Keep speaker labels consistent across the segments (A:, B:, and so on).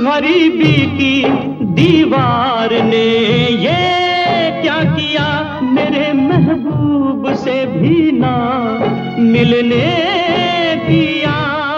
A: गरीबी की दीवार ने ये क्या किया, मेरे महबूब से भी ना मिलने दिया।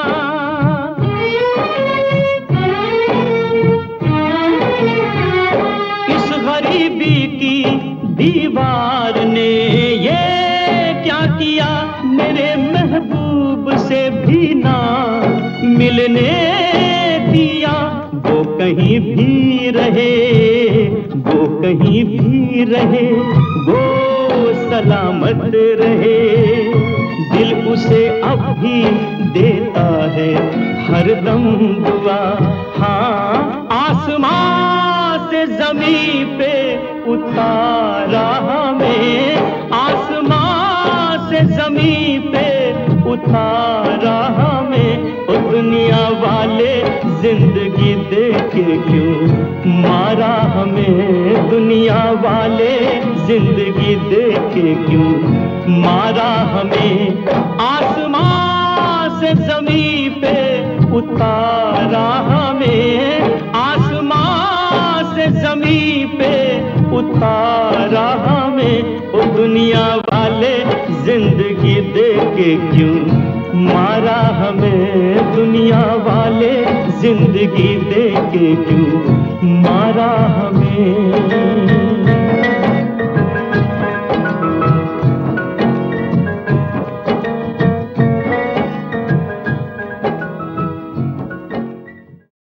A: इस गरीबी की दीवार ने ये क्या किया, मेरे महबूब से भी ना मिलने दिया। वो कहीं भी रहे, वो कहीं भी रहे, वो सलामत रहे। दिल उसे अब भी देता है हरदम दुआ। हाँ, आसमां से जमीन पे उतारा हमें, आसमां से जमीन पे उतारा हमें। ओ दुनिया वाले जिंदगी देके क्यों मारा हमें, दुनिया वाले जिंदगी देके क्यों मारा हमें। आसमां से जमीन पे उतारा हमें, आसमां से जमीन पे उतारा हमें। ओ दुनिया वाले जिंदगी देके क्यों मारा हमें, दुनिया वाले जिंदगी देके क्यों मारा हमें।